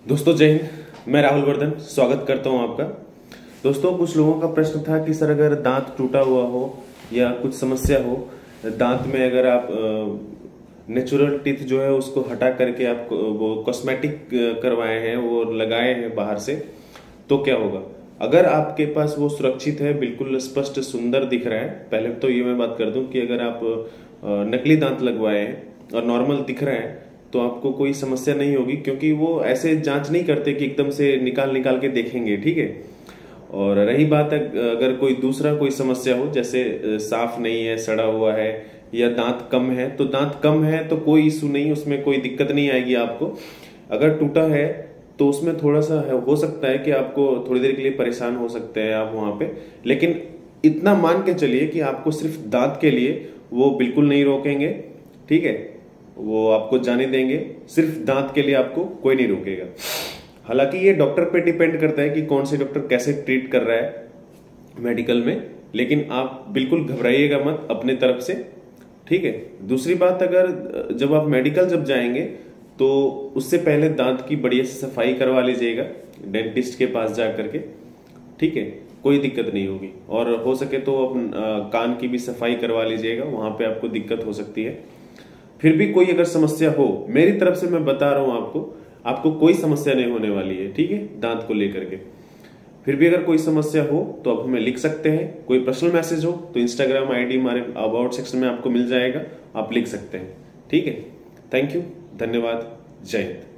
दोस्तों जय हिंद। मैं राहुल वर्धन स्वागत करता हूं आपका। दोस्तों कुछ लोगों का प्रश्न था कि सर अगर दांत टूटा हुआ हो या कुछ समस्या हो दांत में, अगर आप नेचुरल टीथ जो है उसको हटा करके आप वो कॉस्मेटिक करवाए हैं, वो लगाए हैं बाहर से, तो क्या होगा? अगर आपके पास वो सुरक्षित है, बिल्कुल स्पष्ट सुंदर दिख रहा है, पहले तो ये मैं बात कर दूं कि अगर आप नकली दांत लगवाए हैं और नॉर्मल दिख रहे हैं तो आपको कोई समस्या नहीं होगी, क्योंकि वो ऐसे जांच नहीं करते कि एकदम से निकाल निकाल के देखेंगे, ठीक है। और रही बात अगर कोई दूसरा कोई समस्या हो, जैसे साफ नहीं है, सड़ा हुआ है या दांत कम है, तो दांत कम है तो कोई इशू नहीं, उसमें कोई दिक्कत नहीं आएगी आपको। अगर टूटा है तो उसमें थोड़ा सा हो सकता है कि आपको थोड़ी देर के लिए परेशान हो सकते हैं आप वहां पे, लेकिन इतना मान के चलिए कि आपको सिर्फ दांत के लिए वो बिल्कुल नहीं रोकेंगे, ठीक है। वो आपको जाने देंगे, सिर्फ दांत के लिए आपको कोई नहीं रोकेगा। हालांकि ये डॉक्टर पे डिपेंड करता है कि कौन से डॉक्टर कैसे ट्रीट कर रहा है मेडिकल में, लेकिन आप बिल्कुल घबराइएगा मत अपने तरफ से, ठीक है। दूसरी बात, अगर जब आप मेडिकल जब जाएंगे तो उससे पहले दांत की बढ़िया से सफाई करवा लीजिएगा डेंटिस्ट के पास जा करके, ठीक है, कोई दिक्कत नहीं होगी। और हो सके तो कान की भी सफाई करवा लीजिएगा, वहां पे आपको दिक्कत हो सकती है। फिर भी कोई अगर समस्या हो, मेरी तरफ से मैं बता रहा हूं आपको कोई समस्या नहीं होने वाली है, ठीक है, दांत को लेकर के। फिर भी अगर कोई समस्या हो तो आप हमें लिख सकते हैं, कोई पर्सनल मैसेज हो तो इंस्टाग्राम आईडी हमारे अबाउट सेक्शन में आपको मिल जाएगा, आप लिख सकते हैं, ठीक है। थैंक यू, धन्यवाद, जय हिंद।